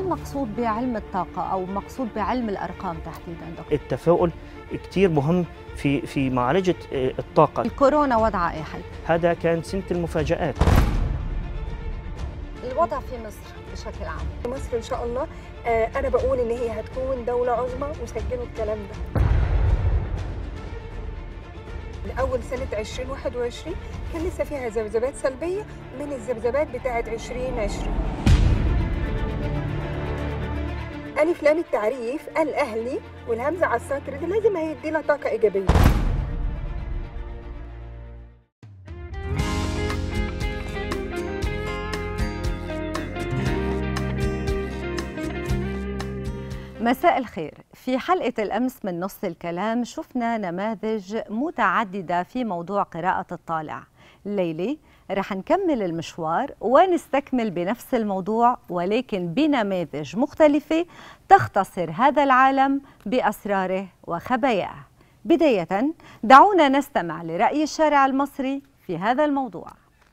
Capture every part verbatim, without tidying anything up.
المقصود بعلم الطاقة أو مقصود بعلم الأرقام تحديداً دكتور؟ التفاؤل كتير مهم في في معالجة الطاقة. الكورونا وضعها إيه حي؟ هذا كان سنة المفاجآت. الوضع في مصر بشكل عام. مصر إن شاء الله آه أنا بقول إن هي هتكون دولة عظمى، وسجلوا الكلام ده. لأول سنة عشرين واحد وعشرين كان لسه فيها ذبذبات سلبية من الذبذبات بتاعة عشرين عشرين. ألف لام التعريف الأهلي والهمزة على السطر دي لازم هيدي لها طاقة إيجابية. مساء الخير. في حلقة الأمس من نص الكلام شفنا نماذج متعددة في موضوع قراءة الطالع. الليلة رح نكمل المشوار ونستكمل بنفس الموضوع ولكن بنماذج مختلفة تختصر هذا العالم بأسراره وخباياه. بداية دعونا نستمع لرأي الشارع المصري في هذا الموضوع.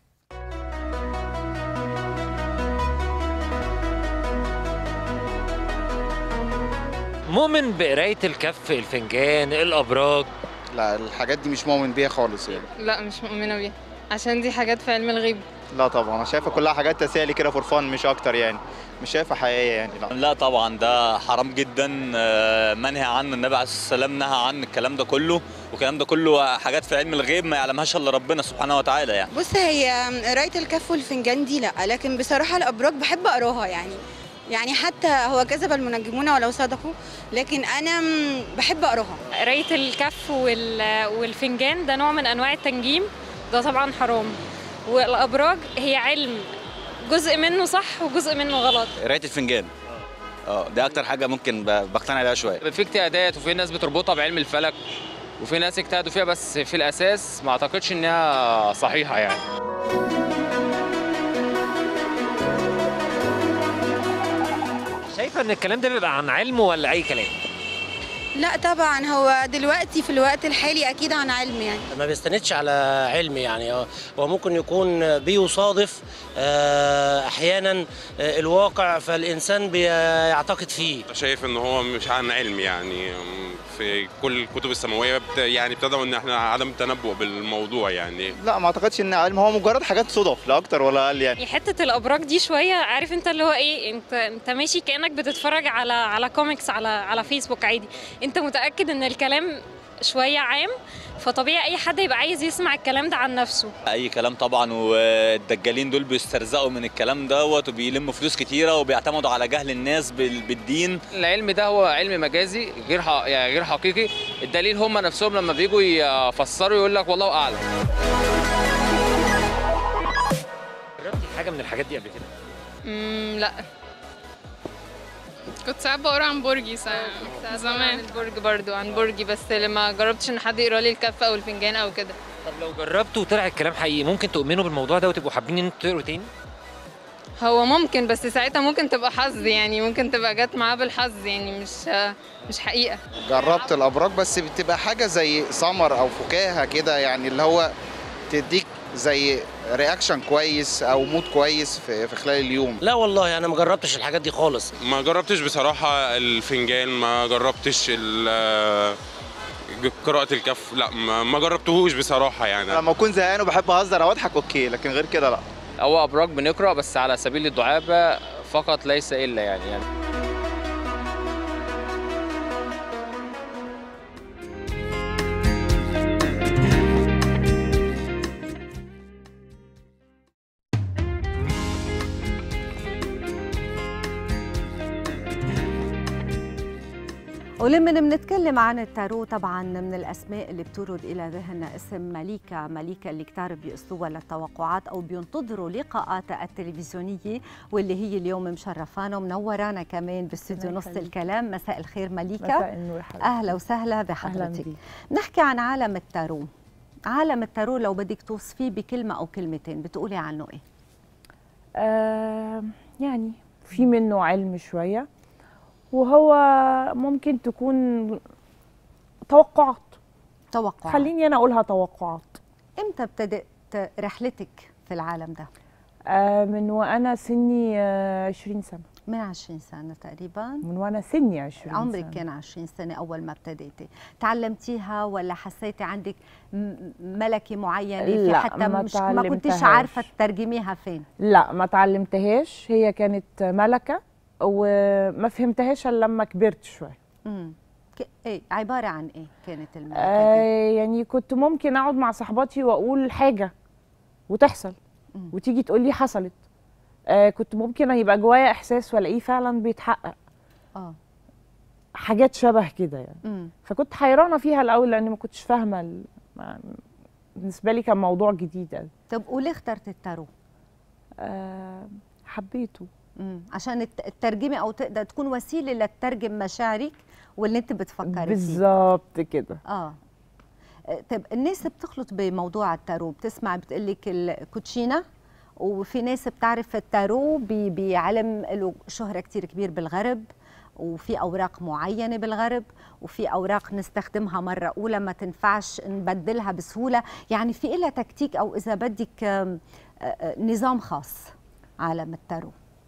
مؤمن بقراية الكف، الفنجان، الأبراج؟ لا، الحاجات دي مش مؤمن بيها خالص يعني. لا مش مؤمنة بيها عشان دي حاجات في علم الغيب. لا طبعا، انا شايفها كلها حاجات تسالي كده فور فان مش اكتر يعني، مش شايفها حقيقيه يعني. لا لا طبعا، ده حرام جدا، منهي عنه، النبي عليه الصلاه والسلام نهى عن الكلام ده كله، والكلام ده كله حاجات في علم الغيب ما يعلمهاش الا ربنا سبحانه وتعالى يعني. بص، هي قرايه الكف والفنجان دي لا، لكن بصراحه الابراج بحب اقراها يعني. يعني حتى هو كذب المنجمون ولو صدقوا، لكن انا بحب اقراها. قرايه الكف والفنجان ده نوع من انواع التنجيم، ده طبعا حرام. والابراج هي علم، جزء منه صح وجزء منه غلط. قرايه الفنجان اه دي اكتر حاجه ممكن بقتنع بيها شويه. في اجتهادات وفي ناس بتربطها بعلم الفلك وفي ناس اجتهدوا فيها، بس في الاساس ما اعتقدش انها صحيحه يعني. شايفه ان الكلام ده بيبقى عن علم ولا اي كلام؟ لا طبعا، هو دلوقتي في الوقت الحالي اكيد عن علم يعني. ما بيستندش على علم يعني، هو ممكن يكون بيصادف احيانا الواقع فالانسان بيعتقد فيه. شايف ان هو مش عن علم يعني، في كل الكتب السماويه يعني ابتدوا ان احنا عدم التنبؤ بالموضوع يعني. لا ما اعتقدش ان علم، هو مجرد حاجات صدف لا اكتر ولا اقل يعني. حته الابراج دي شويه، عارف انت اللي هو ايه، انت انت ماشي كانك بتتفرج على على كوميكس على على فيسبوك عادي، انت متاكد ان الكلام شويه عام، فطبيعي اي حد يبقى عايز يسمع الكلام ده عن نفسه. اي كلام طبعا، والدجالين دول بيسترزقوا من الكلام دوت وبيلموا فلوس كتيره وبيعتمدوا على جهل الناس بالدين. العلم ده هو علم مجازي غير يعني غير حقيقي، الدليل هم نفسهم لما بييجوا يفسروا يقول لك والله اعلم. جربتي حاجه من الحاجات دي قبل كده؟ امم لا، كنت ساعات بقرا عن برجي زمان. عن البرج برضو، عن برجي، بس لما جربتش ان حد يقرا لي الكف او الفنجان او كده. طب لو جربتوا وطلع الكلام حقيقي، ممكن تؤمنوا بالموضوع ده وتبقوا حابين ان انتوا تقروا تاني؟ هو ممكن، بس ساعتها ممكن تبقى حظ يعني، ممكن تبقى جت معاه بالحظ يعني، مش مش حقيقه. جربت الابراج بس بتبقى حاجه زي سمر او فكاهه كده يعني، اللي هو تديك زي رياكشن كويس او مود كويس في في خلال اليوم. لا والله انا ما جربتش الحاجات دي خالص. ما جربتش بصراحه الفنجان، ما جربتش قراءه الكف، لا ما جربتهوش بصراحه يعني. لما اكون زهقان وبحب اهزر او اضحك اوكي، لكن غير كده لا. هو ابراج بنقرا بس على سبيل الدعابه فقط ليس الا يعني, يعني. ولما بنتكلم عن التارو طبعا من الاسماء اللي بتورد الى ذهننا اسم مليكه، مليكه اللي كتار بيقصدوها للتوقعات او بينتظروا لقاءاتها التلفزيونيه، واللي هي اليوم مشرفانا ومنورانا كمان باستوديو نص الكلام. مساء الخير مليكه. مساء النور حضرتك. اهلا وسهلا بحضرتك. نحكي عن عالم التارو. عالم التارو لو بدك توصفيه بكلمه او كلمتين بتقولي عنه ايه؟ آه يعني في منه علم شويه، وهو ممكن تكون توقعات. توقعات، خليني انا اقولها توقعات. امتى ابتدأت رحلتك في العالم ده؟ آه من وانا سني آه عشرين سنة. من عشرين سنة تقريبا؟ من وانا سني عشرين عمرك سنة. كان عشرين سنة أول ما ابتديتي، تعلمتيها ولا حسيتي عندك ملكة معينة في لا، حتى ما مش ما كنتيش تعلمتهاش. عارفة تترجميها فين؟ لا ما تعلمتهاش، هي كانت ملكة وما فهمتهاش الا لما كبرت شوية. امم ايه عبارة عن ايه كانت الملكة دي؟ آه يعني كنت ممكن اقعد مع صحباتي واقول حاجة وتحصل مم. وتيجي تقول لي حصلت. آه كنت ممكن يبقى جوايا احساس والاقيه فعلا بيتحقق. اه حاجات شبه كده يعني. امم فكنت حيرانه فيها الاول لاني ما كنتش فاهمه ال... ما- بالنسبه لي كان موضوع جديد قوي. طب وليه اخترت التارو؟ آه حبيته. امم عشان الت- الترجمة او تقدر تكون وسيلة لتترجم مشاعرك واللي انت بتفكري فيه. بالظبط كده. اه طب الناس بتخلط بموضوع التارو، بتسمع بتقلك الكوتشينا، وفي ناس بتعرف التارو ب- بعلم له شهرة كتير كبير بالغرب، وفي أوراق معينة بالغرب، وفي أوراق نستخدمها مرة أولى ما تنفعش نبدلها بسهولة، يعني في إلها تكتيك أو إذا بدك آم، آه، آه، نظام خاص عالم التارو.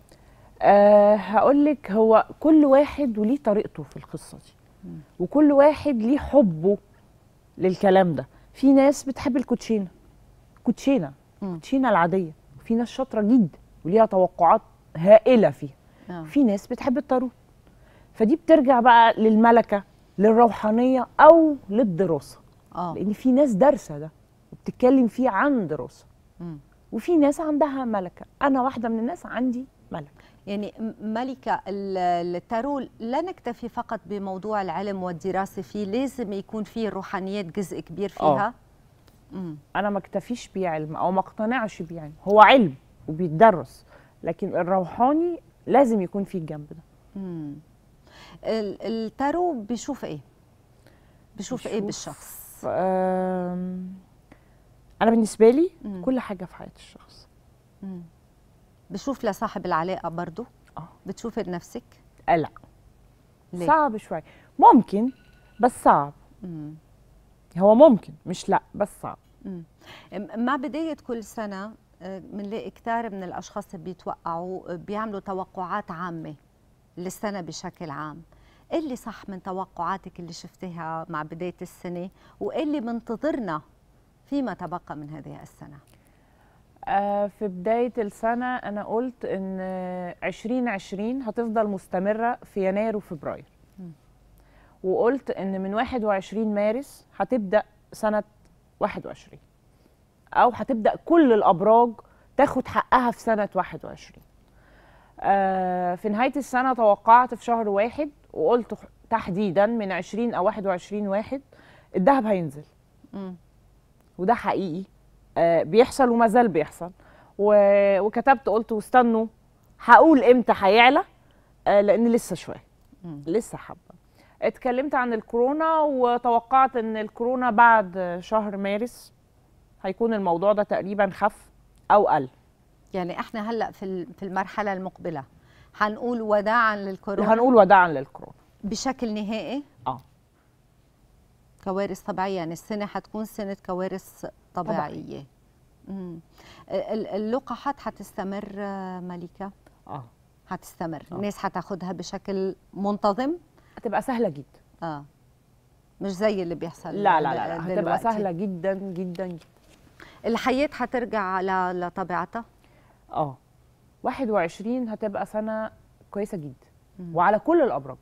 أه هقول لك، هو كل واحد وليه طريقته في القصه دي، وكل واحد ليه حبه للكلام ده. في ناس بتحب الكوتشينه، كوتشينه كوتشينه العاديه، وفي ناس شاطره جدا وليها توقعات هائله فيها. آه. في ناس بتحب التاروت. فدي بترجع بقى للملكه، للروحانيه او للدراسه. اه لان في ناس دارسه ده وبتتكلم فيه عن دراسه، مم. وفي ناس عندها ملكه. انا واحده من الناس عندي ملكه. يعني م- ملكة ال- التارو لا نكتفي فقط بموضوع العلم والدراسة فيه، لازم يكون فيه الروحانيات جزء كبير فيها. امم انا ما اكتفيش بيه علم او ما اقتنعش بيه علم، هو علم وبيتدرس، لكن الروحاني لازم يكون فيه الجنب ده. امم ال- التارو بيشوف ايه؟ بيشوف ايه بالشخص؟ آم، انا بالنسبه لي مم. كل حاجه في حياه الشخص. مم. بشوف لصاحب العلاقة برضو؟ اه بتشوفي لنفسك؟ آه لا، ليه؟ صعب شويه، ممكن بس صعب. مم. هو ممكن مش لا، بس صعب. مم. مع بداية كل سنة بنلاقي كتار من الأشخاص اللي بيتوقعوا بيعملوا توقعات عامة للسنة بشكل عام. إيه اللي صح من توقعاتك اللي شفتيها مع بداية السنة، وإيه اللي منتظرنا فيما تبقى من هذه السنة؟ آه في بدايه السنه انا قلت ان عشرين عشرين هتفضل مستمره في يناير وفبراير. مم. وقلت ان من واحد وعشرين مارس هتبدا سنه واحد وعشرين، او هتبدا كل الابراج تاخد حقها في سنه واحد وعشرين. آه في نهايه السنه توقعت في شهر واحد وقلت تحديدا من عشرين او واحد وعشرين واحد الذهب هينزل. مم. وده حقيقي آه بيحصل وما زال بيحصل. و- وكتبت قلت واستنوا هقول امتى هيعلى، آه لان لسه شويه، مم. لسه حبه. اتكلمت عن الكورونا وتوقعت ان الكورونا بعد شهر مارس هيكون الموضوع ده تقريبا خف او قل. يعني احنا هلا في ال- في المرحلة المقبلة هنقول وداعا للكورونا؟ هنقول وداعا للكورونا بشكل نهائي؟ اه كوارث طبيعية، يعني السنة حتكون سنة كوارث طبيعية. امم ال- اللقاحات حتستمر آه، ملكة؟ اه حتستمر، آه. الناس حتاخدها بشكل منتظم؟ هتبقى سهله جدا. اه مش زي اللي بيحصل لا لا لا, لا. هتبقى دلوقتي. سهله جدا جدا جدا. الحياة حترجع ل- لطبيعتها؟ اه واحد وعشرين هتبقى سنه كويسه جدا. مم. وعلى كل الابراج.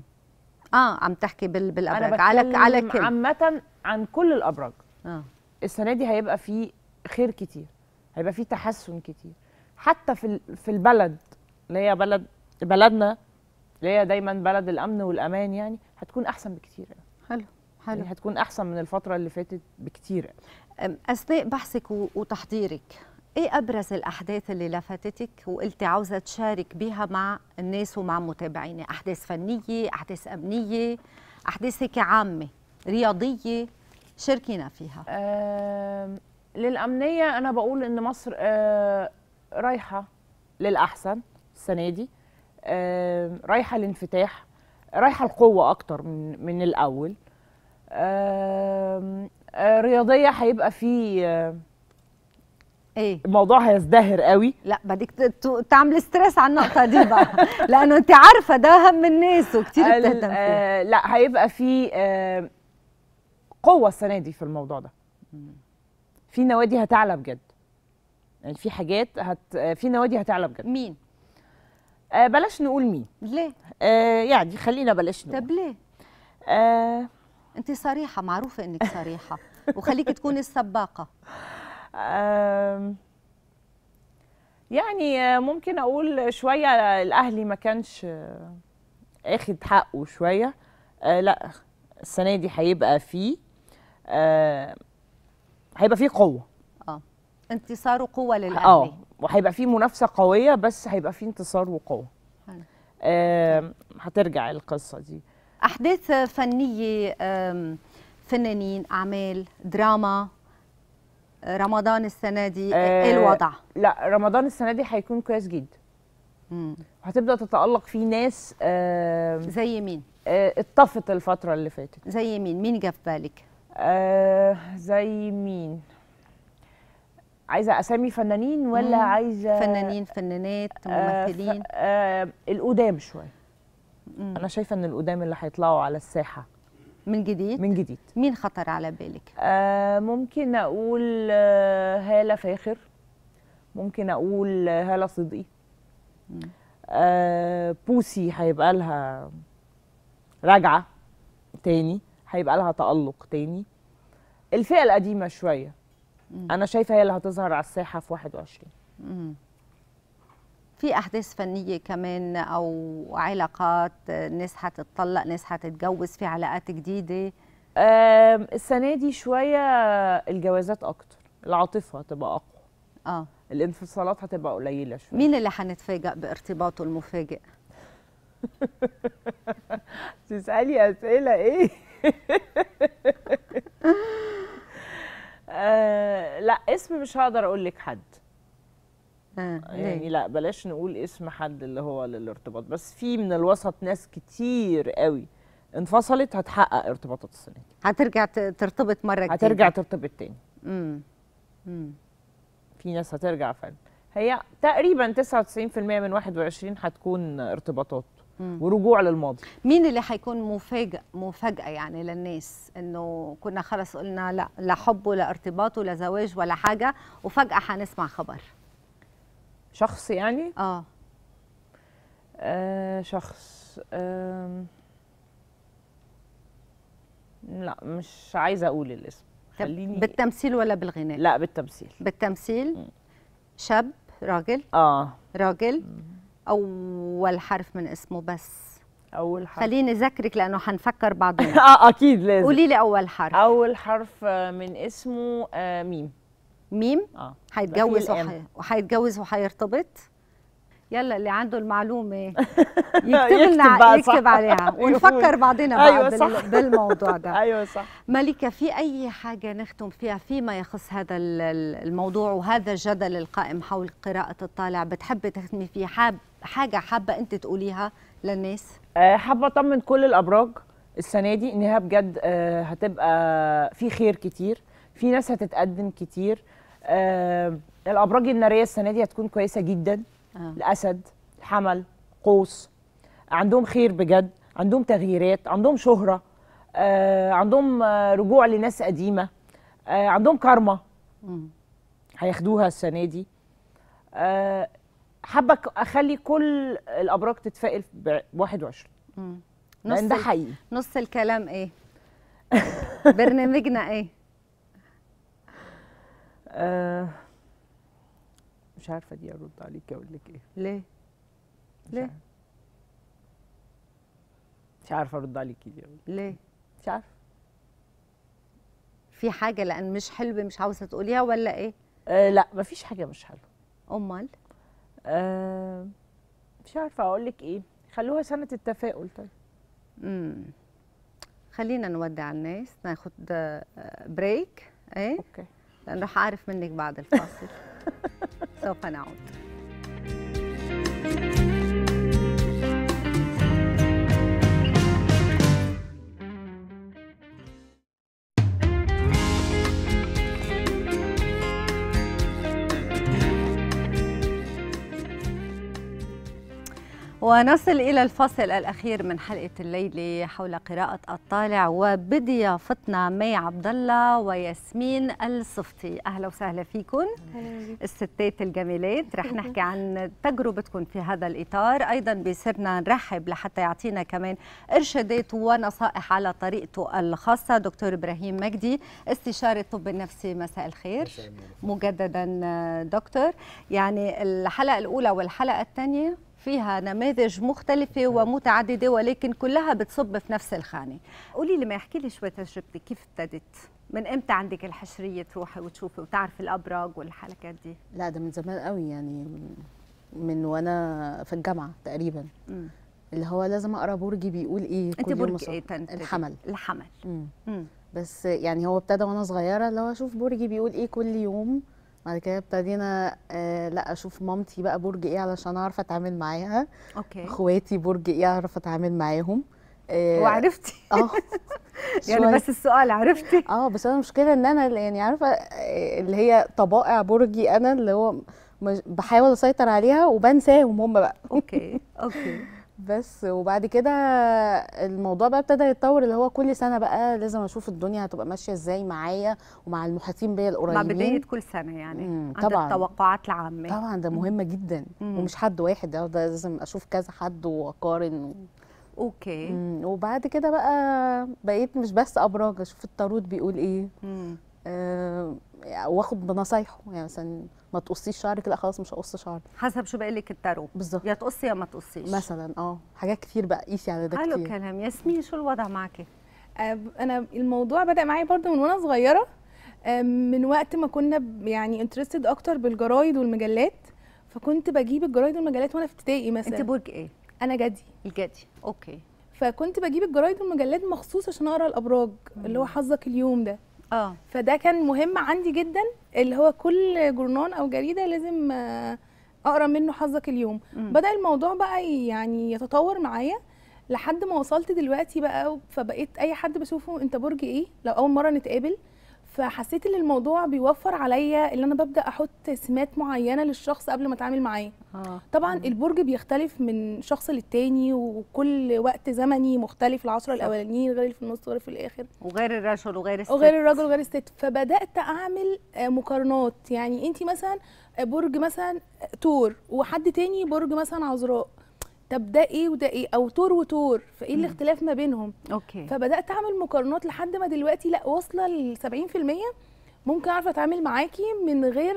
اه عم تحكي بال انا بالابراج على بتكلم على كل عامه عن كل الابراج. اه السنه دي هيبقى فيه خير كتير، هيبقى فيه تحسن كتير، حتى في ال- في البلد اللي هي بلد بلدنا اللي هي دايما بلد الامن والامان، يعني هتكون احسن بكتير. حلو حلو. يعني هتكون احسن من الفتره اللي فاتت بكتير. أم، اثناء بحثك و- وتحضيرك ايه ابرز الاحداث اللي لفتتك وقلتي عاوزه تشارك بها مع الناس ومع متابعيني؟ احداث فنيه، احداث امنيه، احداث هيك عامه رياضيه، شاركينا فيها. آه للامنيه انا بقول ان مصر آه رايحه للاحسن السنه دي، آه رايحه لانفتاح، رايحه القوه اكتر من من الاول. آه آه رياضيه هيبقى في آه ايه الموضوع هيزدهر قوي. لا بدك تعمل ستريس على النقطه دي بقى لانه انت عارفه ده هم الناس وكثير بتهتم فيه. آه لا هيبقى في آه قوه السنه دي في الموضوع ده. في نوادي هتعلى بجد، يعني في حاجات هت في نوادي هتعلى بجد. مين؟ آه بلاش نقول مين. ليه؟ آه يعني خلينا بلاش نقول. طب ليه؟ آه انت صريحه، معروفه انك صريحه وخليكي تكوني السباقه. آه يعني ممكن اقول شويه الاهلي ما كانش اخد حقه شويه. آه لا السنه دي هيبقى فيه آه هيبقى فيه قوه. اه انتصار وقوه للاهلي. اه وهيبقى فيه منافسه قويه، بس هيبقى فيه انتصار وقوه. آه هترجع القصه دي. احداث فنيه، فنانين، اعمال، دراما، رمضان السنه دي آه ايه الوضع؟ لا رمضان السنه دي هيكون كويس جدا. امم هتبدا تتالق فيه ناس. آه زي مين؟ آه اتطفت الفتره اللي فاتت. زي مين؟ مين جه في بالك؟ آه زي مين؟ عايزه اسامي فنانين ولا مم. عايزه فنانين، فنانات، ممثلين؟ آه ف... آه القدام شويه. انا شايفه ان القدام اللي هيطلعوا على الساحه من جديد. من جديد. مين خطر على بالك؟ آه ممكن اقول آه هاله فاخر، ممكن اقول آه هاله صدقي. آه بوسي هيبقى لها راجعه تاني، هيبقى لها تألق تاني. الفئه القديمه شويه مم. انا شايفه هي اللي هتظهر على الساحه في واحد وعشرين. مم. في احداث فنيه كمان او علاقات، ناس هتتطلق، ناس هتتجوز، في علاقات جديده؟ آه السنه دي شويه الجوازات اكتر، العاطفه هتبقى اقوى. اه الانفصالات هتبقى قليله شويه. مين اللي هنتفاجئ بارتباطه المفاجئ؟ تسالي اسئله ايه؟ آه لا اسم مش هقدر اقول لك حد. آه يعني لا بلاش نقول اسم حد اللي هو للارتباط، بس في من الوسط ناس كتير قوي انفصلت هتحقق ارتباطات السنه دي. هترجع ترتبط مره جديده. هترجع ترتبط تاني. امم امم في ناس هترجع فعلا. هي تقريبا تسعة وتسعين بالمية من واحد وعشرين هتكون ارتباطات مم. ورجوع للماضي. مين اللي هيكون مفاجئ مفاجاه يعني للناس، انه كنا خلص قلنا لا لا حب ولا ارتباط ولا زواج ولا حاجه، وفجاه هنسمع خبر؟ شخص يعني؟ اه, آه شخص. آه لا مش عايزه اقول الاسم. خليني. بالتمثيل ولا بالغناء؟ لا بالتمثيل. بالتمثيل. م. شاب؟ راجل؟ اه راجل. م. اول حرف من اسمه بس. اول حرف. خليني اذكرك لانه حنفكر بعضنا. اه اكيد لازم. قولي لي اول حرف. اول حرف من اسمه آه ميم. ميم؟ اه هيتجوز وحي... وهيتجوز وهيرتبط؟ يلا اللي عنده المعلومه يكتب لنا يكتب عليها ونفكر بعضنا بقى أيوة بال... بالموضوع ده. ايوه صح. ملكه، في اي حاجه نختم فيها فيما يخص هذا الموضوع وهذا الجدل القائم حول قراءه الطالع بتحبي تختمي فيه؟ حاب حاجه حابه انت تقوليها للناس؟ أه حابه اطمن كل الابراج السنه دي انها بجد أه هتبقى في خير كتير، في ناس هتتقدم كتير. أه الابراج الناريه السنه دي هتكون كويسه جدا. آه. الاسد، الحمل، قوس، عندهم خير بجد، عندهم تغييرات، عندهم شهره، آه عندهم آه رجوع لناس قديمه، آه عندهم كارما هياخدوها السنه دي. آه حابه اخلي كل الابراج تتفائل ب واحد وعشرين. لان ده حقيقي. نص الكلام ايه؟ برنامجنا ايه؟ آه مش عارفه دي ارد عليك اقول لك ايه. ليه؟ ليه؟ عارفة. مش عارفه ارد عليكي دي. ليه؟ مش عارفه. في حاجه لان مش حلوه مش عاوزه تقوليها ولا ايه؟ آه لا مفيش حاجه مش حلوه. امال؟ آه مش عارفه اقول لك ايه. خلوها سنه التفاؤل. طيب امم خلينا نودع الناس، ناخد بريك. ايه؟ اوكي. لأن رح أعرف منك بعد الفاصل. سوف نعود. ونصل إلى الفصل الأخير من حلقة الليلة حول قراءة الطالع، وبضيافتنا مي عبد الله وياسمين الصفتي. أهلا وسهلا فيكم الستات الجميلات. رح نحكي عن تجربتكم في هذا الإطار، أيضا بيصيرنا نرحب لحتى يعطينا كمان إرشادات ونصائح على طريقته الخاصة دكتور إبراهيم مجدي، استشاري الطب النفسي. مساء الخير مجددا دكتور. يعني الحلقة الأولى والحلقة الثانية فيها نماذج مختلفة ومتعددة، ولكن كلها بتصب في نفس الخانة. قولي لي، ما يحكي لي شوي تجربتك، كيف ابتدت؟ من امتى عندك الحشرية تروحي وتشوفي وتعرفي الأبراج والحلقات دي؟ لا ده من زمان قوي، يعني من وانا في الجامعة تقريبا. م. اللي هو لازم اقرا برجي بيقول ايه. انت برج ايه؟ الحمل. الحمل. م. م. بس يعني هو ابتدى وانا صغيرة، اللي هو اشوف برجي بيقول ايه كل يوم. بعد كده ابتدينا آه لا اشوف مامتي بقى برج ايه علشان اعرف اتعامل معاها. اوكي. اخواتي برج ايه اعرف اتعامل معاهم. آه وعرفتي؟ اه يعني بس السؤال عرفتي؟ اه بس انا المشكله ان انا يعني عارفه اللي هي طبائع برجي انا، اللي هو بحاول اسيطر عليها وبنساهم هم بقى. اوكي اوكي. بس وبعد كده الموضوع بقى ابتدى يتطور، اللي هو كل سنه بقى لازم اشوف الدنيا هتبقى ماشيه ازاي معايا ومع المحيطين بيا القريبين. مع بدايه كل سنه يعني طبعا عند التوقعات العامه. طبعا ده مهمه جدا. مم. ومش حد واحد، ده لازم اشوف كذا حد واقارن و... اوكي. مم. وبعد كده بقى بقيت مش بس ابراج، اشوف التاروت بيقول ايه. آه واخد بنصايحه، يعني مثلا ما تقصيش شعرك، لا خلاص مش هقص شعري حسب شو بقول لك التاروت بالظبط، يا تقصي يا ما تقصيش مثلا. اه حاجات كتير بقى قيسي على ده كتير. حلو كلام. ياسمين، شو الوضع معك؟ انا الموضوع بدأ معايا برضو من وانا صغيره، من وقت ما كنا يعني انترستد اكتر بالجرايد والمجلات، فكنت بجيب الجرايد والمجلات وانا في ابتدائي مثلا. انت برج ايه؟ انا جدي. الجدي. اوكي. فكنت بجيب الجرايد والمجلات مخصوص عشان اقرا الابراج. مم. اللي هو حظك اليوم ده. اه فده كان مهم عندي جدا، اللي هو كل جورنان او جريده لازم اقرا منه حظك اليوم. مم. بدأ الموضوع بقى يعني يتطور معايا لحد ما وصلت دلوقتي بقى، فبقيت اي حد بشوفه انت برج ايه لو اول مره نتقابل. فحسيت ان الموضوع بيوفر عليا ان انا ببدا احط سمات معينه للشخص قبل ما اتعامل معاه. آه. طبعا مم. البرج بيختلف من شخص للتاني، وكل وقت زمني مختلف، العشرة الاولانيين غير اللي في النص غير في الاخر، وغير الرجل وغير الست وغير الرجل وغير الست. فبدات اعمل مقارنات، يعني انت مثلا برج مثلا تور وحد تاني برج مثلا عذراء، طب ده ايه وده ايه، او تور وتور، فايه الاختلاف ما بينهم؟ اوكي. فبدات اعمل مقارنات لحد ما دلوقتي لا واصله ل سبعين في المية ممكن اعرف اتعامل معاكي من غير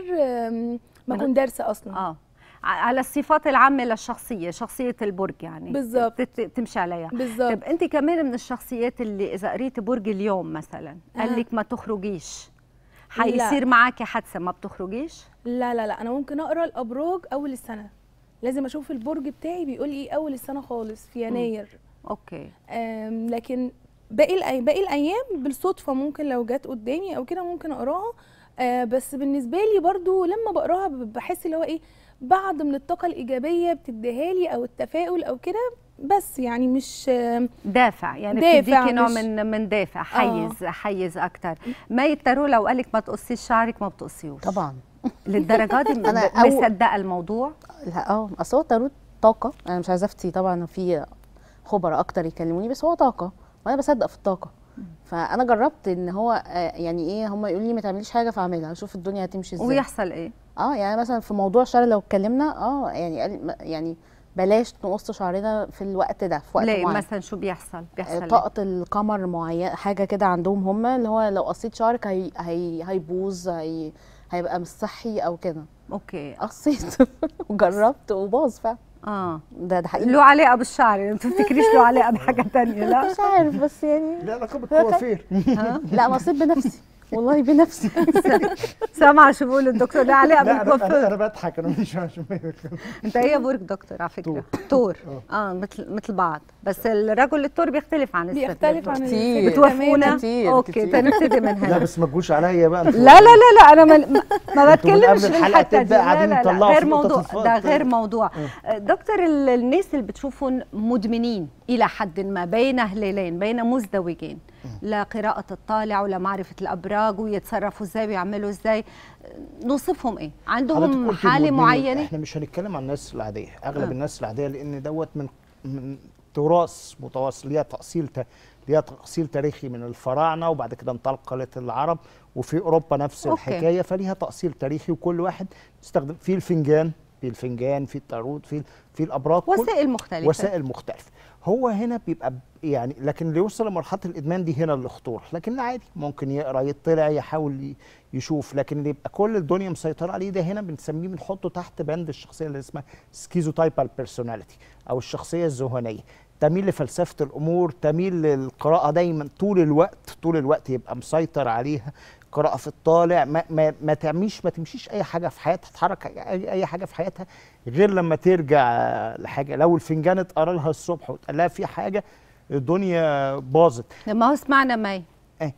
ما اكون دارسه اصلا. اه على الصفات العامه للشخصيه، شخصيه البرج يعني بالظبط تمشي عليها بالظبط. طب انت كمان من الشخصيات اللي اذا قريتي برج اليوم مثلا قال لك ما تخرجيش، حيصير معاكي حادثه، ما بتخرجيش؟ لا لا لا، انا ممكن اقرا الابراج اول السنه، لازم اشوف البرج بتاعي بيقول ايه اول السنه خالص في يناير. م. اوكي. لكن باقي الأي... باقي الايام بالصدفه ممكن لو جت قدامي او كده ممكن اقراها. آه بس بالنسبه لي برضو لما بقراها بحس اللي هو ايه، بعض من الطاقه الايجابيه بتديها لي او التفاؤل او كده، بس يعني مش دافع، يعني بتديكي نوع من من دافع، حيز آه. حيز اكتر. ما يضطروا لو قالك ما تقصيش شعرك ما بتقصيوش طبعا للدرجه دي؟ انا مصدقه الموضوع. لا اه اصل هو التاروت طاقه، انا مش عايزه افتي طبعا، في خبراء اكتر يكلموني، بس هو طاقه وانا بصدق في الطاقه. فانا جربت ان هو يعني ايه، هم يقولوا لي ما تعمليش حاجه فاعملها، اشوف الدنيا هتمشي ازاي ويحصل ايه. اه يعني مثلا في موضوع الشعر لو اتكلمنا اه يعني يعني بلاش نقص شعرنا في الوقت ده، في وقت ليه معين. مثلا شو بيحصل؟ بيحصل طاقه القمر معين، حاجه كده عندهم هم، اللي هو لو قصيت شعرك هي هي هيبوظ، هي هيبقى مش صحي او كده. اوكي. قصيت وجربت وباظ فعلا. اه ده ده حقيقي. له علاقه بالشعر، ما تفتكريش له علاقه بحاجه ثانيه؟ لا مش عارف، بس يعني له علاقه بالكوافير. لا مصيب بنفسي والله بنفسي. سامعه شو بقول الدكتور؟ لا علاقه بالكوافير. انا بضحك، انا مش عارف. انت ايه برج دكتور على فكره؟ تور. اه مثل مثل بعض، بس الرجل التور بيختلف عن الست. بيختلف عن الست. بتوافقونا؟ اوكي تنبتدي من هنا. لا بس ما تجوش عليا بقى. لا لا لا لا انا ما, ما بتكلمش في الحته دي. لا لا لا غير موضوع، ده غير موضوع. دكتور، الناس اللي بتشوفهم مدمنين الى حد ما بين هلالين، بين مزدوجين، لقراءة الطالع ولمعرفة الأبراج ويتصرفوا ازاي ويعملوا ازاي؟ نوصفهم ايه؟ عندهم حالة معينة؟ احنا مش هنتكلم عن الناس العادية، اغلب آه. الناس العادية لان دوت من من تراث متواصل، ليها تأصيل ليها تأصيل تاريخي من الفراعنة، وبعد كده انتقلت للعرب، وفي اوروبا نفس أوكي. الحكاية، فليها تأصيل تاريخي، وكل واحد يستخدم في الفنجان في الفنجان في الطاروت في في الابراج، وسائل مختلفة وسائل مختلفة. هو هنا بيبقى يعني، لكن اللي يوصل لمرحله الادمان دي هنا اللي خطوره، لكن عادي ممكن يقرا يطلع يحاول يشوف، لكن اللي يبقى كل الدنيا مسيطره عليه ده هنا بنسميه بنحطه تحت بند الشخصيه اللي اسمها سكيزوتايبال بيرسوناليتي او الشخصيه الذهنيه، تميل لفلسفه الامور، تميل للقراءه دايما طول الوقت، طول الوقت يبقى مسيطر عليها، قراءه في الطالع، ما ما ما تعميش ما تمشيش اي حاجه في حياتها، تتحرك اي اي حاجه في حياتها غير لما ترجع لحاجه. لو الفنجان اتقرا لها الصبح واتقال لها في حاجه الدنيا باظت. ما هو سمعنا مي ايه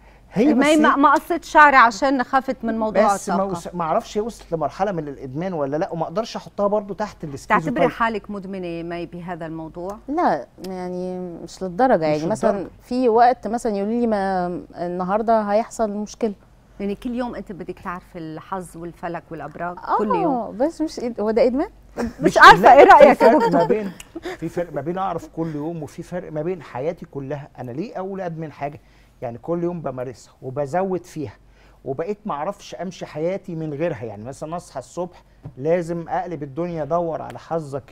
هي مي ما, ما قصت شعري عشان خافت من موضوع بس الطاقه، بس ما اعرفش هي وصلت لمرحله من الادمان ولا لا، وما اقدرش احطها برضو تحت السكيزوتايب. تعتبري حالك مدمنه مي بهذا الموضوع؟ لا يعني مش للدرجه، يعني مثلا في وقت مثلا يقولوا لي ما النهارده هيحصل مشكله، يعني كل يوم انت بدك تعرفي الحظ والفلك والابراج آه كل يوم؟ بس مش هو ده ادمان؟ مش, مش عارفه ايه رايك يا دكتور؟ ما بين في فرق ما بين اعرف كل يوم، وفي فرق ما بين حياتي كلها. انا ليه اقول ادمن حاجه؟ يعني كل يوم بمارسها وبزود فيها، وبقيت ما اعرفش امشي حياتي من غيرها. يعني مثلا اصحى الصبح لازم اقلب الدنيا ادور على حظك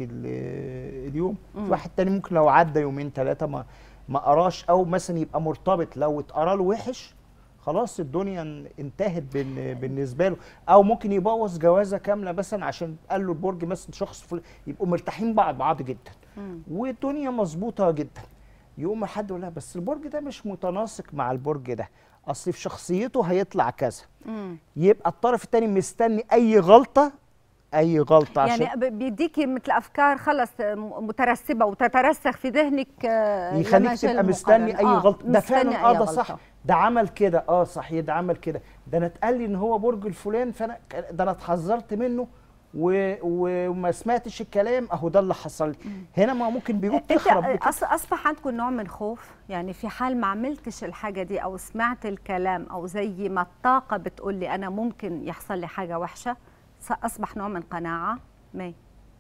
اليوم. في واحد تاني ممكن لو عدى يومين ثلاثه ما ما قراش، او مثلا يبقى مرتبط لو اتقرا له وحش خلاص الدنيا انتهت بالنسبه له، او ممكن يبوظ جوازه كامله مثلا عشان قال له البرج مثلا شخص فل... يبقوا مرتاحين بعض بعض جدا مم. والدنيا مظبوطه جدا، يقوم حد يقول لها بس البرج ده مش متناسق مع البرج ده، اصل في شخصيته هيطلع كذا، يبقى الطرف الثاني مستني اي غلطه اي غلطه يعني عشان بيديكي مثل افكار خلص مترسبه وتترسخ في ذهنك، يخليك تبقى مستني اي آه غلطه. ده فعلا اه ده صح، ده عمل كده، اه صحيح ده عمل كده، ده انا اتقال لي ان هو برج الفلان، فانا ده انا اتحذرت منه و... وما سمعتش الكلام، اهو ده اللي حصل لي. هنا ما ممكن بيقول تخرب أص... اصبح عندكم نوع من خوف، يعني في حال ما عملتش الحاجه دي او سمعت الكلام او زي ما الطاقه بتقول لي انا ممكن يحصل لي حاجه وحشه، اصبح نوع من قناعه؟ ما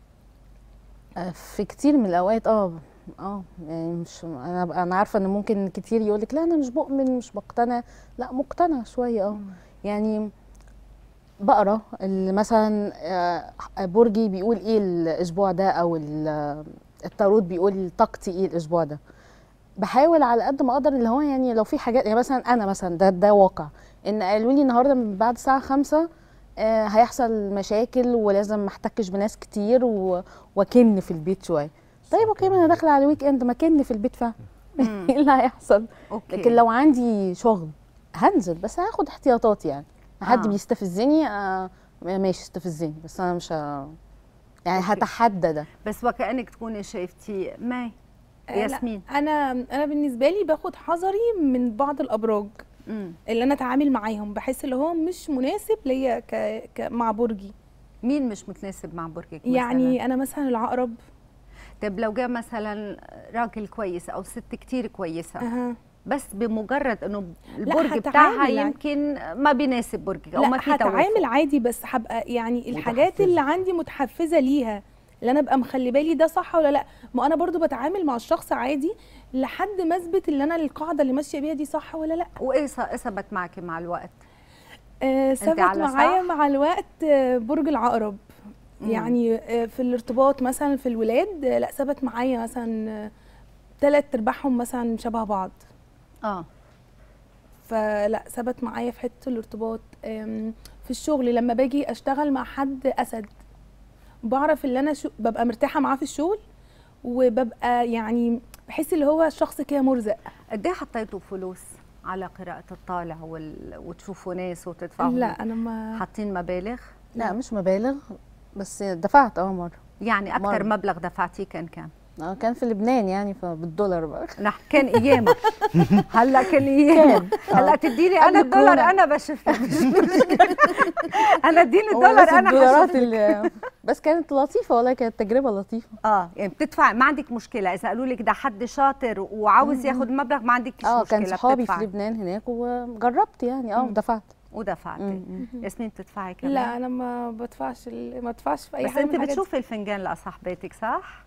في كتير من الاوقات اه اه يعني مش انا انا عارفه ان ممكن كتير يقول لك لا انا مش بؤمن مش بقتنع، لا مقتنع شويه اه يعني بقرا مثلا برجي بيقول ايه الاسبوع ده، او التاروت بيقول طاقتي ايه الاسبوع ده، بحاول على قد ما اقدر اللي هو يعني لو في حاجات، يعني مثلا انا مثلا ده ده واقع ان قالوا لي النهارده من بعد الساعه خمسة آه هيحصل مشاكل ولازم ما احتكش بناس كتير واكن في البيت شويه. طيب اوكي، ما انا داخله على الويك اند ما اكن في البيت فعلا ايه اللي هيحصل؟ أوكي. لكن لو عندي شغل هنزل، بس هاخد احتياطاتي، يعني حد آه. بيستفزني آه ماشي استفزني، بس انا مش ه... يعني هتحدى ده. بس وكأنك تكوني شايفتي ماي ياسمين. انا انا بالنسبه لي باخد حذري من بعض الابراج مم. اللي انا اتعامل معاهم، بحس اللي هو مش مناسب ليا ك... ك مع برجي. مين مش متناسب مع برجك؟ يعني مثلاً؟ انا مثلا العقرب. طب لو جاء مثلا راجل كويس او ست كتير كويسه أه. بس بمجرد انه البرج بتاعها يمكن ما بيناسب برجك او ما في توافق، هتعامل عادي، بس هبقى يعني الحاجات متحفزة. اللي عندي متحفزه ليها، اللي انا ابقى مخلي بالي ده صح ولا لا. ما انا برضو بتعامل مع الشخص عادي لحد ما اثبت اللي انا القاعده اللي ماشيه بيها دي صح ولا لا. وايه ثبت معاكي مع الوقت؟ آه ثبت معايا مع الوقت آه برج العقرب. مم. يعني آه في الارتباط مثلا في الولاد آه لا ثبت معايا مثلا ثلاث آه ارباعهم مثلا شبه بعض. اه فلا ثبت معايا في حته الارتباط. في الشغل لما باجي اشتغل مع حد اسد، بعرف اللي انا شو ببقى مرتاحه معاه في الشغل، وببقى يعني بحس اللي هو الشخص كده مرزق. قد ايه حطيتوا فلوس على قراءه الطالع وال... وتشوفوا ناس وتدفعوا؟ لا انا ما حاطين مبالغ؟ لا مش مبالغ، بس دفعت اه مره. يعني اكثر مبلغ دفعتيه كان كام؟ اه كان في لبنان يعني فبالدولار بقى. نح كان ايامها هلا كان ايام هلا تديني انا الدولار انا بشوف انا اديني الدولار انا الدولارات اللي بس كانت لطيفه والله، كانت تجربه لطيفه. اه يعني بتدفع ما عندك مشكله اذا قالوا لك ده حد شاطر وعاوز ياخد مبلغ ما عندك مشكله. اه كان صحابي في لبنان هناك وجربت يعني اه ودفعت ودفعتي. ياسمين بتدفعي كمان؟ لا انا ما بدفعش ما بدفعش في اي بس حاجه. بس انت بتشوفي الفنجان لصاحبتك صح؟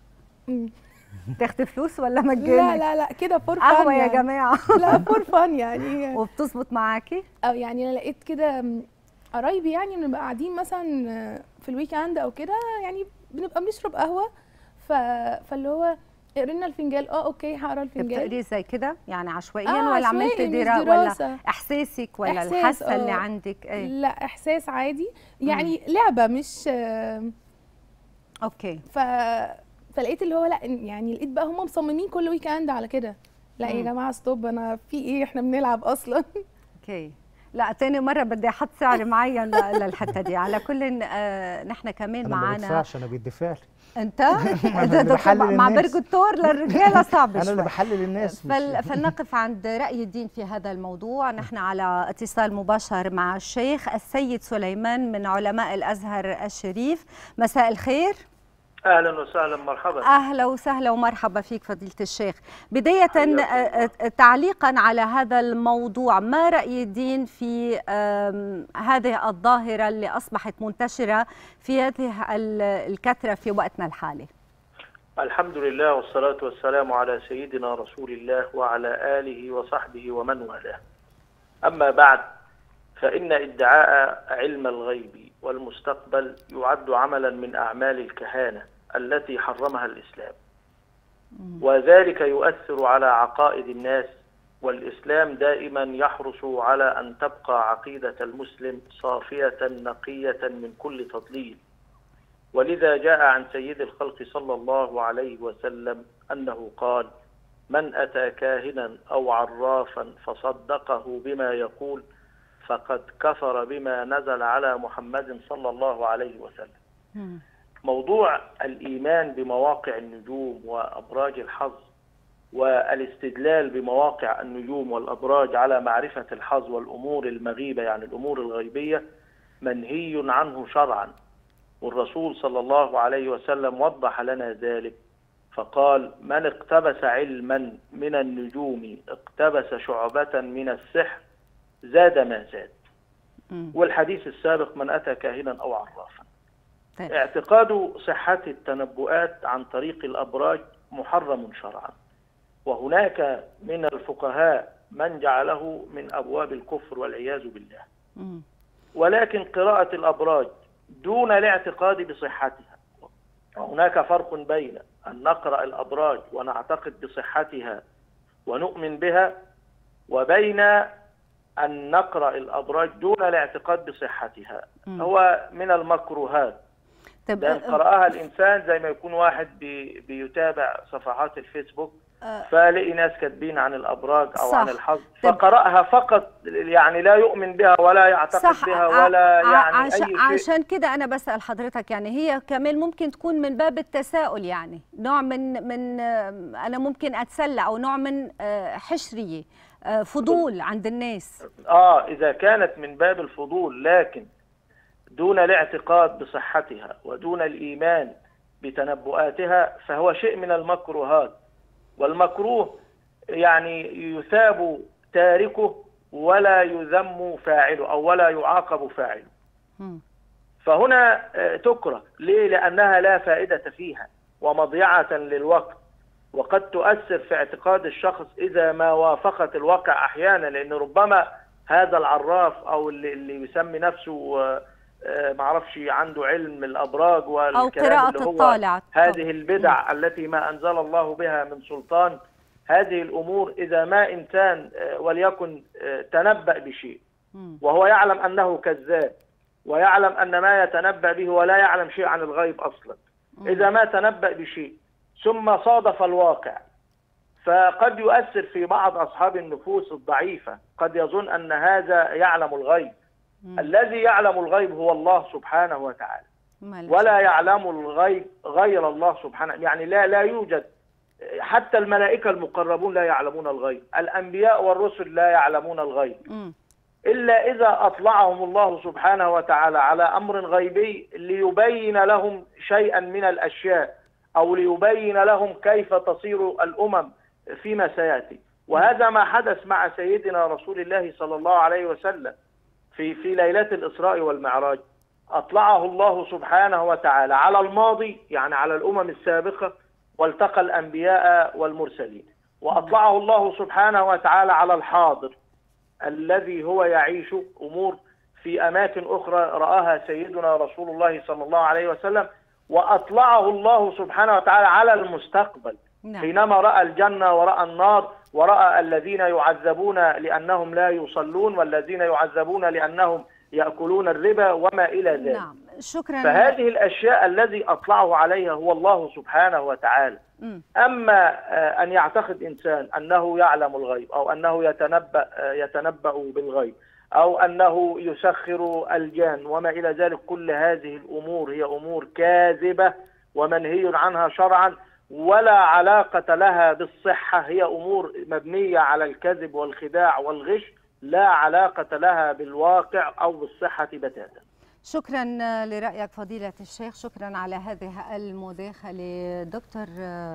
تاخدي فلوس ولا مجاني؟ لا لا لا كده فور فن قهوه يعني. يا جماعه. لا فور فن يعني. وبتظبط معاكي؟ او يعني انا لقيت كده قرايبي يعني بنبقى قاعدين مثلا في الويك اند او كده يعني بنبقى بنشرب قهوه ف... فاللي هو اقري لنا الفنجان. اه اوكي هقرا الفنجان. بتقري زي كده يعني عشوائيا آه ولا عملتي دراسه ولا احساسك ولا إحساس الحاسه آه. اللي عندك؟ ايه لا احساس عادي يعني. مم. لعبه مش آه اوكي. ف فلقيت اللي هو لا يعني لقيت بقى هم مصممين كل ويك اند على كده. لا يا جماعه ستوب، انا في ايه احنا بنلعب اصلا. اوكي. لا تاني مرة بدي احط سعر معين للحتة دي. على كل آه نحن كمان أنا معانا. انا ما بدفعش، انا بيدفع لي. انت اذا مع برج الثور للرجاله صعب انا اللي بحلل الناس. فل... فلنقف عند رأي الدين في هذا الموضوع. نحن على اتصال مباشر مع الشيخ السيد سليمان من علماء الازهر الشريف. مساء الخير. اهلا وسهلا مرحبا. اهلا وسهلا ومرحبا فيك فضيله الشيخ. بدايه تعليقا على هذا الموضوع، ما راي الدين في هذه الظاهره اللي اصبحت منتشره في هذه الكثره في وقتنا الحالي؟ الحمد لله والصلاه والسلام على سيدنا رسول الله وعلى اله وصحبه ومن والاه. اما بعد، فان ادعاء علم الغيب والمستقبل يعد عملا من اعمال الكهانه التي حرمها الإسلام، وذلك يؤثر على عقائد الناس، والإسلام دائما يحرص على أن تبقى عقيدة المسلم صافية نقية من كل تضليل. ولذا جاء عن سيد الخلق صلى الله عليه وسلم أنه قال: من أتى كاهنا أو عرافا فصدقه بما يقول فقد كفر بما نزل على محمد صلى الله عليه وسلم. موضوع الإيمان بمواقع النجوم وأبراج الحظ والاستدلال بمواقع النجوم والأبراج على معرفة الحظ والأمور المغيبة، يعني الأمور الغيبية، منهي عنه شرعا، والرسول صلى الله عليه وسلم وضح لنا ذلك فقال: من اقتبس علما من النجوم اقتبس شعبة من السحر زاد ما زاد. والحديث السابق: من أتى كاهنا أو عرافا. اعتقاد صحة التنبؤات عن طريق الأبراج محرم شرعا، وهناك من الفقهاء من جعله من أبواب الكفر والعياذ بالله. ولكن قراءة الأبراج دون الاعتقاد بصحتها، هناك فرق بين أن نقرأ الأبراج ونعتقد بصحتها ونؤمن بها، وبين أن نقرأ الأبراج دون الاعتقاد بصحتها. هو من المكروهات. لأن قرأها الإنسان زي ما يكون واحد بي بيتابع صفحات الفيسبوك فلاقي ناس كاتبين عن الأبراج أو صح. عن الحظ، فقرأها فقط، يعني لا يؤمن بها ولا يعتقد صح. بها ولا يعني عشان أي شيء. عشان كده أنا بسأل حضرتك، يعني هي كمان ممكن تكون من باب التساؤل، يعني نوع من من أنا ممكن أتسلى، أو نوع من حشرية، فضول عند الناس. آه إذا كانت من باب الفضول لكن دون الاعتقاد بصحتها ودون الإيمان بتنبؤاتها فهو شيء من المكروهات. والمكروه يعني يثاب تاركه ولا يذم فاعله أو ولا يعاقب فاعله. فهنا تكره. ليه؟ لأنها لا فائدة فيها ومضيعة للوقت، وقد تؤثر في اعتقاد الشخص إذا ما وافقت الواقع أحيانا، لأن ربما هذا العراف أو اللي, اللي يسمي نفسه معرفش عنده علم الأبراج والكلام اللي هو الطالع. هذه البدع التي ما أنزل الله بها من سلطان. هذه الأمور إذا ما إنسان وليكن تنبأ بشيء وهو يعلم أنه كذاب ويعلم أن ما يتنبأ به ولا يعلم شيء عن الغيب أصلا، إذا ما تنبأ بشيء ثم صادف الواقع فقد يؤثر في بعض أصحاب النفوس الضعيفة، قد يظن أن هذا يعلم الغيب. مم. الذي يعلم الغيب هو الله سبحانه وتعالى، ولا يعلم الغيب غير الله سبحانه. يعني لا لا يوجد حتى الملائكة المقربون لا يعلمون الغيب، الأنبياء والرسل لا يعلمون الغيب م. إلا إذا أطلعهم الله سبحانه وتعالى على أمر غيبي ليبين لهم شيئا من الأشياء أو ليبين لهم كيف تصير الأمم فيما سيأتي. وهذا ما حدث مع سيدنا رسول الله صلى الله عليه وسلم في في ليلة الإسراء والمعراج. أطلعه الله سبحانه وتعالى على الماضي، يعني على الأمم السابقة، والتقى الأنبياء والمرسلين. وأطلعه الله سبحانه وتعالى على الحاضر الذي هو يعيش أمور في أماكن أخرى رآها سيدنا رسول الله صلى الله عليه وسلم. وأطلعه الله سبحانه وتعالى على المستقبل حينما رأى الجنة ورأى النار ورأى الذين يعذبون لأنهم لا يصلون والذين يعذبون لأنهم يأكلون الربا وما إلى ذلك. نعم. شكرا. فهذه الأشياء الذي أطلعه عليها هو الله سبحانه وتعالى. م. أما أن يعتقد إنسان أنه يعلم الغيب أو أنه يتنبأ يتنبأ بالغيب أو أنه يسخر الجان وما إلى ذلك، كل هذه الأمور هي أمور كاذبة ومنهي عنها شرعا ولا علاقة لها بالصحة، هي أمور مبنية على الكذب والخداع والغش، لا علاقة لها بالواقع أو بالصحة بتاتا. شكرا لرأيك فضيلة الشيخ، شكرا على هذه المداخلة. دكتور،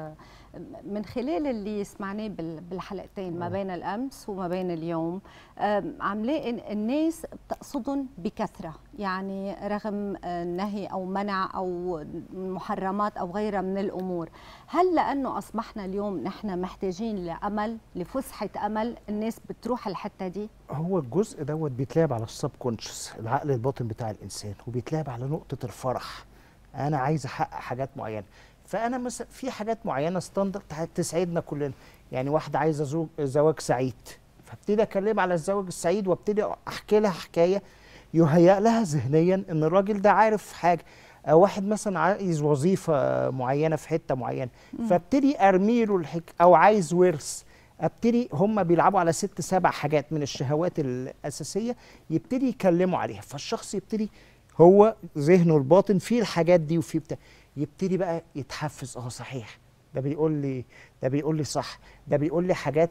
من خلال اللي سمعناه بالحلقتين ما بين الأمس وما بين اليوم، عم لاقي الناس بتقصدهم بكثرة، يعني رغم نهي أو منع أو محرمات أو غيرها من الأمور. هل لأنه أصبحنا اليوم نحن محتاجين لأمل، لفسحة أمل، الناس بتروح الحتة دي؟ هو الجزء دوت بيتلعب على السب كونشس، العقل الباطن بتاع الإنسان، وبيتلعب على نقطة الفرح. أنا عايز أحقق حاجات معينة، فأنا مثلا في حاجات معينة ستاندرد تسعدنا كلنا. يعني واحدة عايزة زواج سعيد، فابتدي أكلم على الزواج السعيد وابتدي أحكي لها حكاية يهيأ لها ذهنيا إن الراجل ده عارف حاجة. أو واحد مثلا عايز وظيفة معينة في حتة معينة، فابتدي أرمي له الحك، أو عايز ورث، ابتدي هم بيلعبوا على ست سبع حاجات من الشهوات الأساسية، يبتدي يكلموا عليها، فالشخص يبتدي هو ذهنه الباطن فيه الحاجات دي وفيه بتاع، يبتدي بقى يتحفز. اه صحيح، ده بيقول لي ده بيقول لي صح، ده بيقول لي حاجات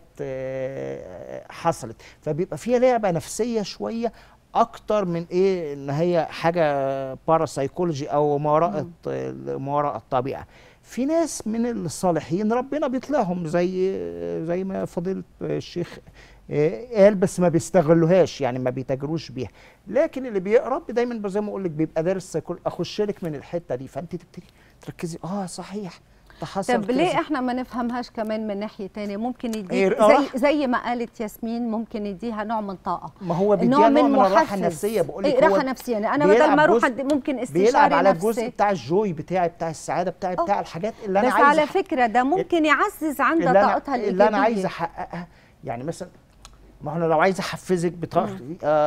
حصلت، فبيبقى فيها لعبة نفسية شوية اكتر من ايه ان هي حاجة باراسايكولوجي او ما وراء ما وراء الطبيعة. في ناس من الصالحين ربنا بيطلعهم زي زي ما فضيلة الشيخ قال، بس ما بيستغلوهاش، يعني ما بيتاجروش بيها. لكن اللي بيقرب دايما زي ما اقول لك بيبقى دارس، اخش لك من الحته دي، فانت تبتدي تركزي اه صحيح ده حصل. طب ليه احنا ما نفهمهاش كمان من ناحيه ثانيه؟ ممكن يدي زي زي ما قالت ياسمين، ممكن يديها نوع من طاقه، ما هو بيديها نوع من الراحه النفسيه. بقول لك ايه راحه نفسيه، يعني انا بدل ما اروح ممكن استشاري بيلعب على نفسي، الجزء بتاع الجوي بتاعي، بتاع السعاده بتاعي، بتاع الحاجات اللي انا بس عايز على فكره ده ممكن يعزز عندها طاقتها الايجابيه اللي انا عايز احققها. يعني مثلا ما هو انا لو عايز احفزك بطريقه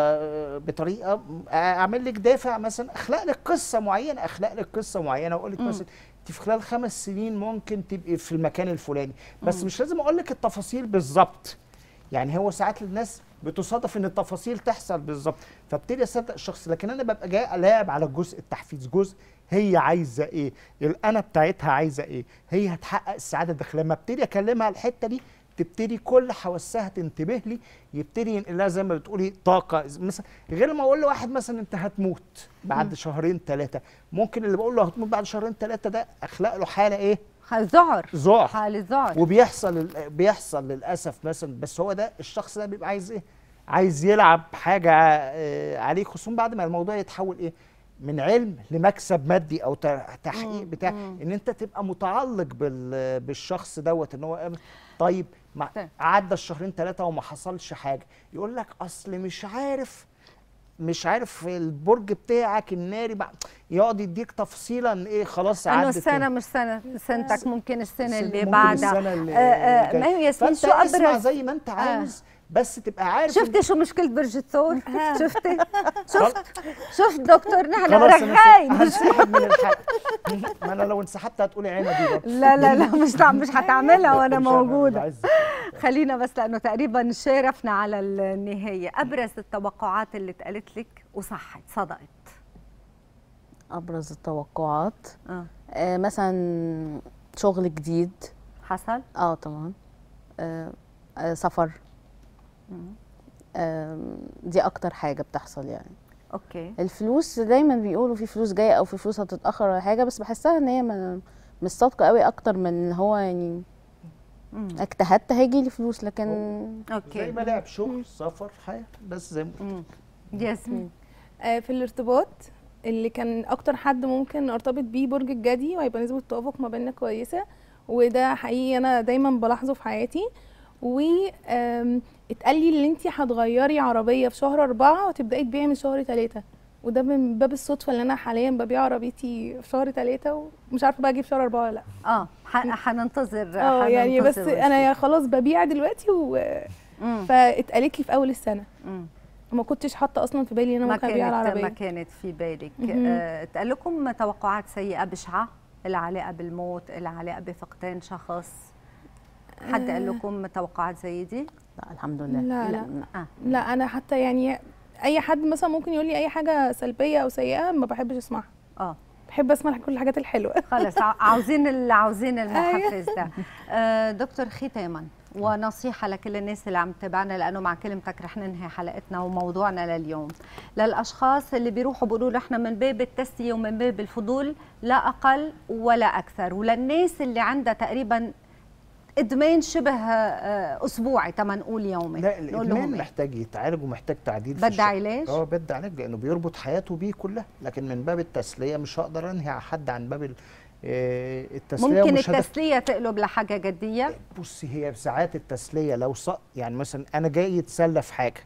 آه بطريقه اعمل لك دافع، مثلا اخلق لك قصه معينه، اخلق لك قصه معينه واقول لك مثلا انت في خلال خمس سنين ممكن تبقي في المكان الفلاني، بس مم. مش لازم اقول لك التفاصيل بالظبط. يعني هو ساعات الناس بتصادف ان التفاصيل تحصل بالظبط، فابتدي اصدق الشخص. لكن انا ببقى جاي الاعب على الجزء التحفيز، جزء هي عايزه ايه، الانا بتاعتها عايزه ايه، هي هتحقق السعاده الداخليه. لما ابتدي اكلمها الحته دي تبتدي كل حواسها تنتبه لي، يبتدي ينقل لها زي ما بتقولي طاقه. مثلا غير ما اقول لواحد مثلا انت هتموت بعد م. شهرين ثلاثه، ممكن اللي بقول له هتموت بعد شهرين ثلاثه ده اخلق له حاله ايه؟ ذعر ذعر حاله ذعر. وبيحصل بيحصل للاسف مثلا، بس هو ده الشخص ده بيبقى عايز ايه؟ عايز يلعب حاجه عليك، خصوصا بعد ما الموضوع يتحول ايه؟ من علم لمكسب مادي او تحقيق بتاع مم. ان انت تبقى متعلق بالشخص دوت، ان هو طيب عدى الشهرين ثلاثه وما حصلش حاجه، يقول لك اصل مش عارف مش عارف البرج بتاعك الناري بقى، يقعد يديك تفصيلا ايه خلاص عدت انه السنه مش سنه سنتك، ممكن السنه اللي ممكن بعدها. السنة اللي آه آه ما هي ياسمين شو ابرز اسمع زي ما انت عايز آه. بس تبقى عارف. شفتي شو مشكله برج الثور؟ شفتي؟ شفت شفت دكتور نحن رغاين هنسحب من الحلقه. ما انا لو انسحبت هتقولي عينه دي. لا لا لا مش مش هتعملها وانا موجوده. خلينا بس لانه تقريبا شارفنا على النهايه. ابرز التوقعات اللي اتقالت لك وصحت صدقت؟ ابرز التوقعات آه. آه مثلا شغل جديد، حصل؟ اه طبعا. آه آه سفر. آه دي اكتر حاجه بتحصل يعني. اوكي. الفلوس دايما بيقولوا في فلوس جايه او في فلوس هتتاخر ولا حاجه، بس بحسها ان هي ما- مش صادقه قوي، اكتر من ان هو يعني اجتهدت هيجي لي فلوس، لكن اوكي زي ما لعب شغل سفر حياه بس زي ما ياسمين. آه في الارتباط اللي كان اكتر حد ممكن ارتبط بيه برج الجدي، وهيبقى نسبه التوافق ما بيننا كويسه، وده حقيقي انا دايما بلاحظه في حياتي. و آم، اتقال لي ان انت هتغيري عربيه في شهر أربعة وتبداي تبيعي من شهر ثلاثة، وده من باب الصدفه اللي انا حاليا ببيع عربيتي في شهر ثلاثة ومش عارفه بقى اجيب شهر أربعة ولا لا. اه هننتظر. اه يعني بس هننتظر انا يا ونشوف. خلاص ببيع دلوقتي و... فاتقالت لي في اول السنه ما كنتش حاطه اصلا في بالي ان انا ما ممكن ابيع كانت العربيه. ما كانت في بالك. مهم. آه، اتقال لكم توقعات سيئه بشعه العلاقه بالموت، العلاقه بفقدان شخص؟ حد قال لكم توقعات زي دي؟ لا الحمد لله. لا لا لا, آه. لا انا حتى يعني اي حد مثلا ممكن يقول لي اي حاجه سلبيه او سيئه ما بحبش اسمعها. اه بحب اسمع كل الحاجات الحلوه. خلص ع- عاوزين ال- عاوزين المحفز ده. آه، دكتور ختاما ونصيحه لكل الناس اللي عم تتابعنا، لانه مع كلمتك رح ننهي حلقتنا وموضوعنا لليوم، للاشخاص اللي بيروحوا بيقولوا احنا من باب التسليه ومن باب الفضول لا اقل ولا اكثر، وللناس اللي عندها تقريبا ادمان شبه آه، اسبوعي تما نقول يومي، لا نقول الادمان لهم إيه؟ محتاج يتعالج ومحتاج تعديل في بدها الشغل. علاج؟ اه بدها علاج، لانه بيربط حياته بيه كلها، لكن من باب التسليه مش هقدر انهي على حد عن باب ال- آه، التسليه. ممكن ومش هدف- التسليه تقلب لحاجه جديه؟ بصي هي ساعات التسليه لو ص... يعني مثلا انا جاي يتسلى في حاجه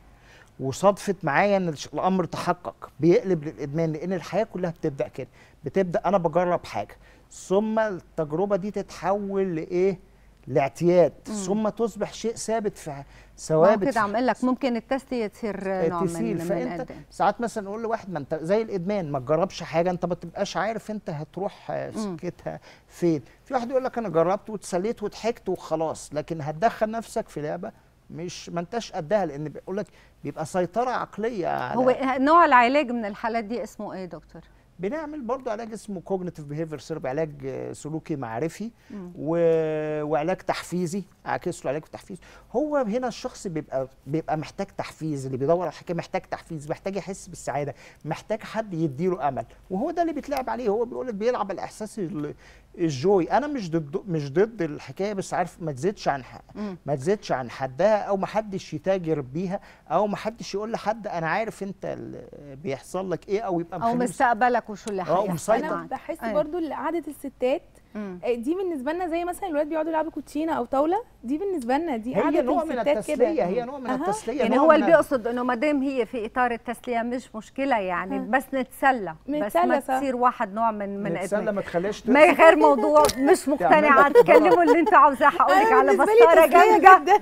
وصدفت معايا ان الش- الامر تحقق، بيقلب للادمان، لان الحياه كلها بتبدا كده، بتبدا انا بجرب حاجه ثم التجربه دي تتحول لايه؟ لاعتياد، مم. ثم تصبح شيء ثابت في ما هو ثوابت كده عم اقول لك ممكن التسليه تصير نوع من تسيل. من فانت الادمان. ساعات مثلا نقول لواحد ما انت زي الادمان ما تجربش حاجه انت ما تبقاش عارف انت هتروح آه، مم. سكتها فين. في واحد يقول لك انا جربت واتسليت وضحكت وخلاص، لكن هتدخل نفسك في لعبه مش ما انتش قدها، لان بيقول لك بيبقى سيطره عقليه على هو نوع العلاج من الحالات دي اسمه ايه دكتور؟ بنعمل برضو علاج اسمه كوجنيتيف بيهيفير ثيرابي، علاج آه، سلوكي معرفي مم. و... وعلاج تحفيزي، عكس له علاج تحفيزي. هو هنا الشخص بيبقى بيبقى محتاج تحفيز، اللي بيدور على حاجه محتاج تحفيز، محتاج يحس بالسعاده، محتاج حد يديله امل، وهو ده اللي بيتلعب عليه. هو بيقول لك بيلعب على الاحساس ال- الجوي. انا مش ضد مش ضد الحكايه، بس عارف ما تزيدش عن حق. مم. ما تزيدش عن حدها، او ما حدش يتاجر بيها، او ما حدش يقول لحد انا عارف انت ال- بيحصل لك ايه، او يبقى او مخليه مستقبلك وشو اللي اه هيحصل ومسيطر. انا معك. بحس أيوة. برضو ان قعده الستات مم. آه، دي بالنسبه لنا زي مثلا الولاد بيقعدوا يلعبوا كوتشينه او طاوله، دي بالنسبه لنا دي قعده هي نوع من الستات التسليه، كده. هي نوع من أها. التسليه. يعني نوع هو من اللي ال- بيقصد انه ما دام هي في اطار التسليه مش مشكله، يعني ها. بس نتسلى، بس ما نتسلى صح. تصير واحد نوع من من نتسلى، ادمان. ما تخليش ما غير موضوع مش مقتنعه، تكلموا اللي انتوا عاوزاه، هقول لك أنا على بالنسبة لي مسطره تسلية جامده.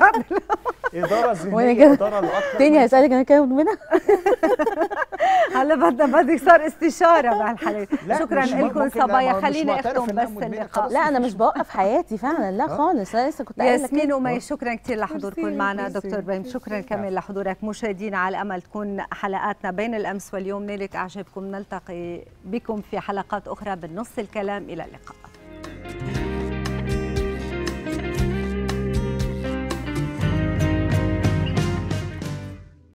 اداره وانا ذهنيه، كده اداره لأكتر تاني من- هيسألك انا كده مدمنه. هلا بدنا بدك صار استشاره بهالحالة. لا، شكرا مش لكم ممكن، لا، صبايا، ما هو مش خليني معترف اختم إنها بس مدمنة، اللقاء. خلاص. لا انا مش بوقف حياتي فعلا، لا خالص، انا لسه كنت قايله ياسمين كده. ومي شكرا كثير لحضوركم ميرسي، معنا. ميرسي. دكتور بيم شكرا كمان لحضورك. مشاهدينا على امل تكون حلقاتنا بين الامس واليوم نالت اعجابكم. نلتقي بكم في حلقات اخرى بالنص الكلام، الى اللقاء.